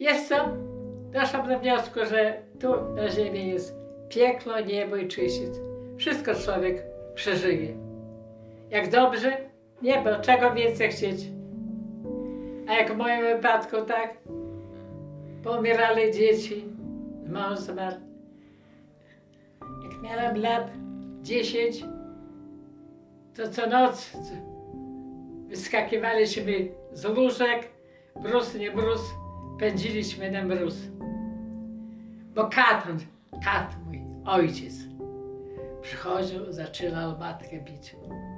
Jest co? Doszłam do wniosku, że tu na ziemi jest piekło, niebo i czyściec. Wszystko człowiek przeżyje. Jak dobrze, niebo, czego więcej chcieć. A jak w moim wypadku, tak, pomierali dzieci, mąż zmarł. Jak miałam lat 10, to co noc wyskakiwaliśmy z łóżek, mróz, nie mróz, pędziliśmy na mróz. Bo kat mój ojciec, przychodził, zaczynał matkę bić.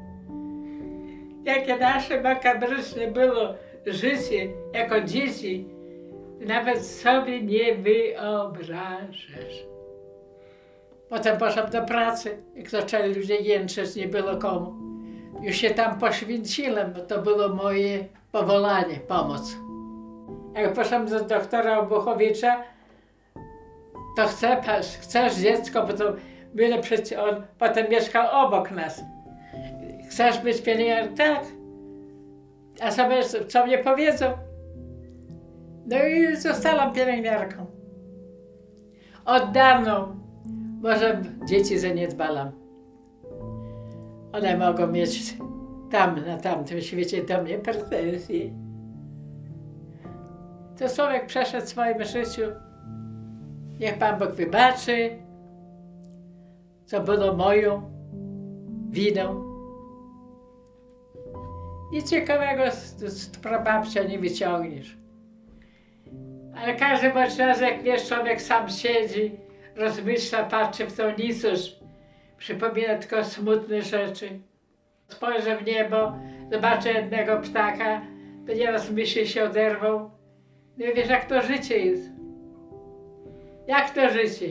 Jakie nasze makabryczne było życie jako dzieci, nawet sobie nie wyobrażasz. Potem poszłam do pracy, jak zaczęli ludzie jęczeć, nie było komu. Już się tam poświęciłem, bo to było moje powołanie, pomoc. Jak poszłam do doktora Obuchowicza, to chcesz dziecko, bo to było przecież on potem mieszkał obok nas. Chcesz być pielęgniarką? Tak. A sobie co mnie powiedzą? No i zostałam pielęgniarką. Oddawną, może dzieci zaniedbałam. One mogą mieć tam, na tamtym świecie do mnie pretensje. To człowiek przeszedł w swoim życiu. Niech Pan Bóg wybaczy, co było moją winą. Nic ciekawego z prababcia nie wyciągniesz. Ale każdy bądź raz, jak wiesz, człowiek sam siedzi, rozmyśla, patrzy w tą nicość, przypomina tylko smutne rzeczy. Spojrzę w niebo, zobaczę jednego ptaka, to nieraz myśli się oderwą. No i wiesz, jak to życie jest. Jak to życie?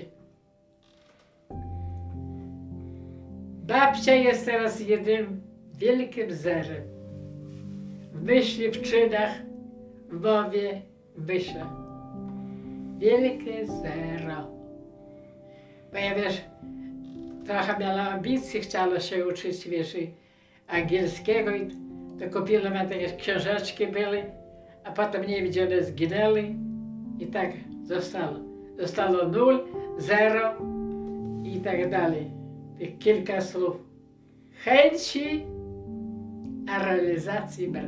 Babcia jest teraz jednym wielkim zerem. W myśli, w czynach, w mowie, w myślach. Wielkie zero. Bo ja wiesz, trochę miała ambicji, chciała się uczyć, wiesz, i angielskiego i to kupiłem takie książeczki były, a potem nie wiem, gdzie one zginęły i tak zostało. Zostało 0, 0 i tak dalej. Tych kilka słów. Chęci, a realizacji brak.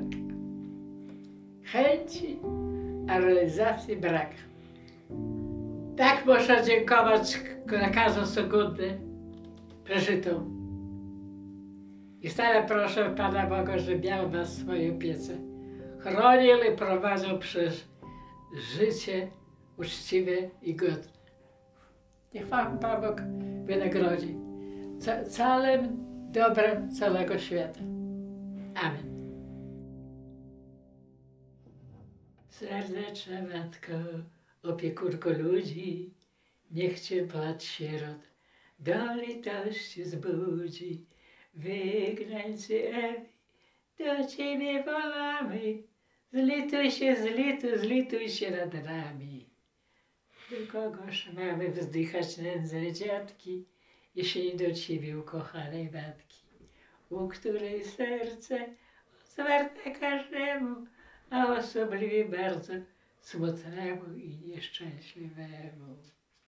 Chęci, a realizacji brak. Tak muszę dziękować za każdą sekundę przeżytą. I stale proszę Pana Boga, żeby miał was w swojej opiece. Chronił i prowadził przez życie uczciwe i godne. Niech Pan Bóg wynagrodzi całym dobrem całego świata. Amen. Serdeczna Matko, opiekunko ludzi, niech Cię płacz sierot do litości zbudzi. Wygnańcy Ewy, do Ciebie wolamy, zlituj się nad nami. Do kogoż mamy wzdychać nędzne dziadki, jeśli do Ciebie ukochanej matki, u której serce otwarte każdemu, a osobliwie bardzo smutnemu i nieszczęśliwemu.